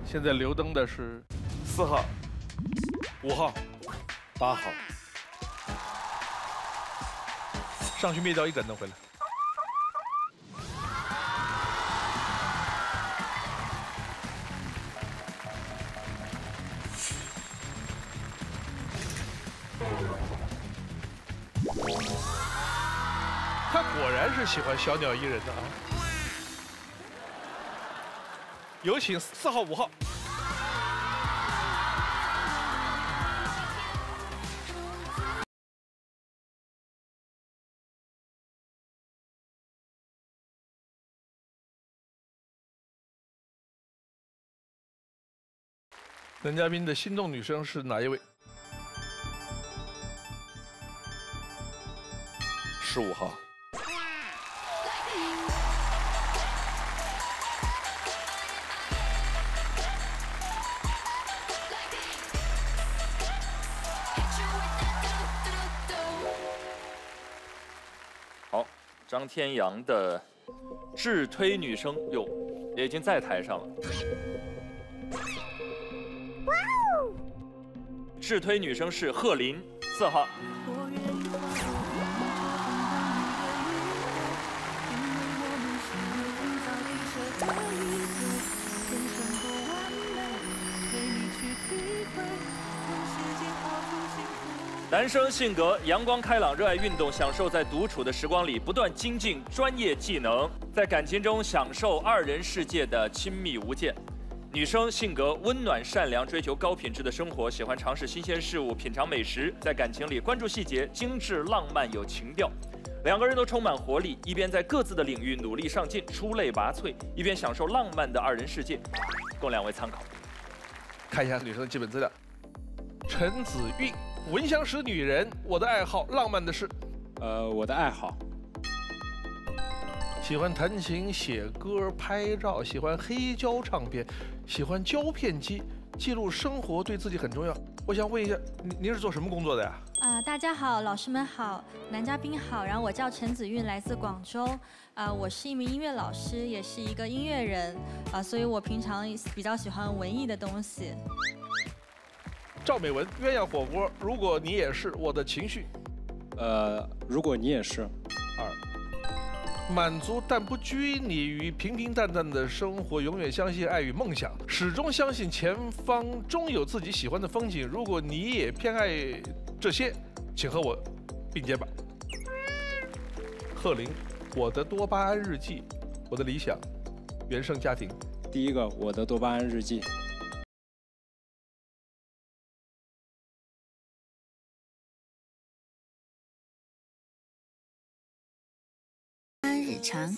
现在留灯的是4号、5号、8号。上去灭掉1盏灯回来。他果然是喜欢小鸟依人的啊！有请4号、5号。男嘉宾的心动女生是哪一位？15号。 好，张天阳的智推女生哟，也已经在台上了。智推女生是贺琳，4号。男生性格阳光开朗，热爱运动，享受在独处的时光里不断精进专业技能，在感情中享受2人世界的亲密无间。女生性格温暖善良，追求高品质的生活，喜欢尝试新鲜事物，品尝美食，在感情里关注细节，精致浪漫有情调。2个人都充满活力，一边在各自的领域努力上进，出类拔萃，一边享受浪漫的2人世界，供2位参考。 看一下女生的基本资料：陈子韵，闻香识女人，我的爱好浪漫的事。 我的爱好。 喜欢弹琴、写歌、拍照，喜欢黑胶唱片，喜欢胶片机，记录生活对自己很重要。我想问一下，您是做什么工作的呀？ 大家好，老师们好，男嘉宾好。然后我叫陈子韵，来自广州。我是一名音乐老师，也是一个音乐人。所以我平常比较喜欢文艺的东西。 赵美文，鸳鸯火锅，如果你也是我的情绪。 如果你也是。 2，满足但不拘泥于平平淡淡的生活，永远相信爱与梦想，始终相信前方终有自己喜欢的风景。如果你也偏爱这些，请和我并肩吧。贺琳，我的多巴胺日记，我的理想，原生家庭。 第一个，我的多巴胺日记。 日常。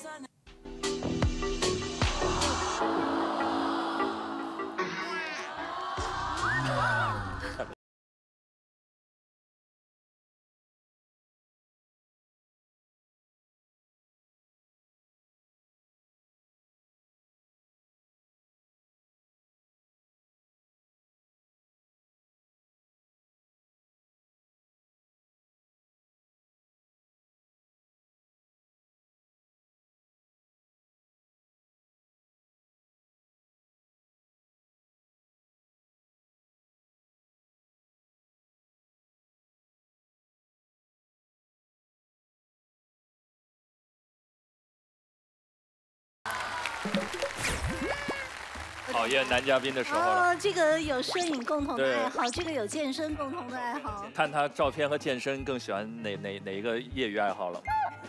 考验男嘉宾的时候了。 这个有摄影共同的爱好，这个有健身共同的爱好。 看他照片和健身更喜欢哪一个业余爱好了？